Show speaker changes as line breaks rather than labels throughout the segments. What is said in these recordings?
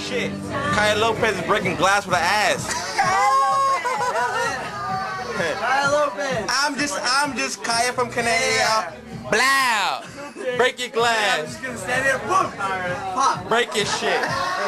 shit. Kaya Lopez is breaking glass with her ass.
Kaya Lopez.
I'm just Kaya from Canada. Blow. Break your
I'm
glass.
just gonna stand here. Boom. Pop.
Break your shit.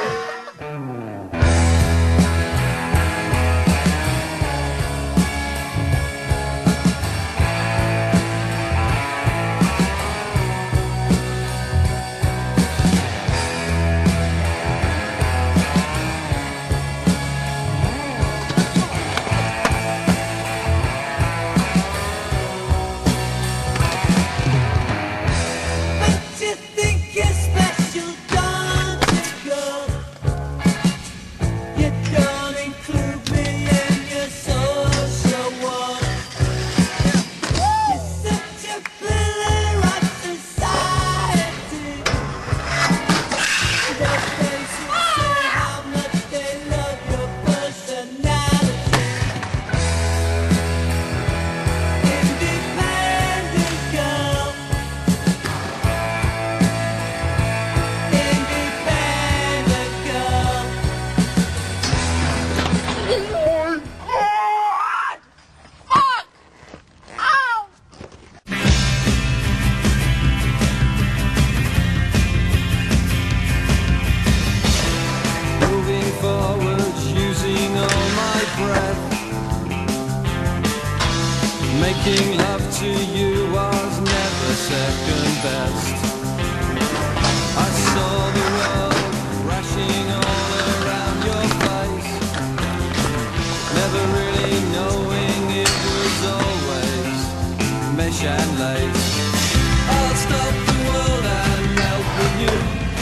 Making love to you was never second best. I saw the world crashing all around your face, never really knowing it was always mesh and lace. I'll stop the world and melt with you,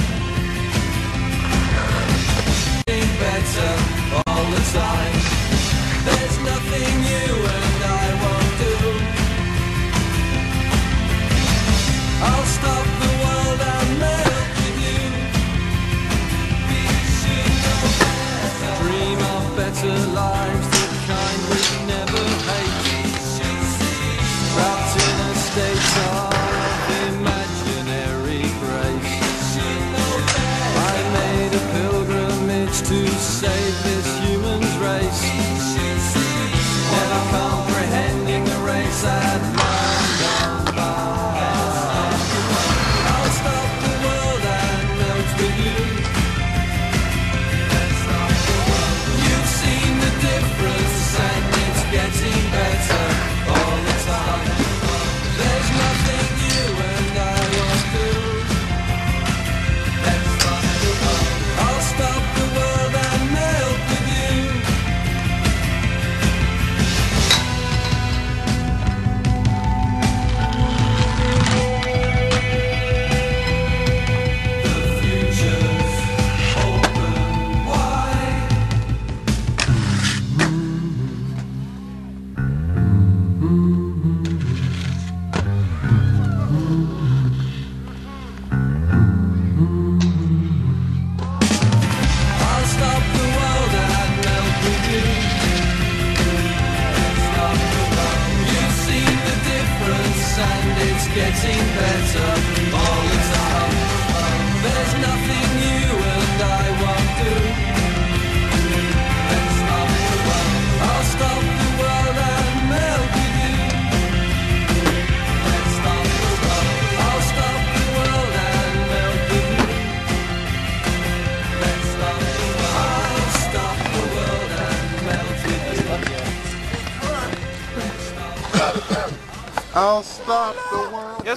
getting better all the time. There's nothing you and I won't do. I'll stop the world and melt with you. We should know better. Dream of better lives, the kind we never hate. Trapped in a state of imaginary grace. I made a pilgrimage to save this human's race. Never comprehending the race I'd long gone by. I'll stop the world and melt with you. You've seen the difference and it's getting better all the time. There's nothing you and I won't do. I'll stop the world and melt with you. Getting better all the time. There's nothing you and I won't do. Let's stop the world. I'll stop the world and melt with you. Let's stop the world. I'll stop the world and melt with you. Let's stop the world. I'll stop the world and melt with you.
I'll stop the world.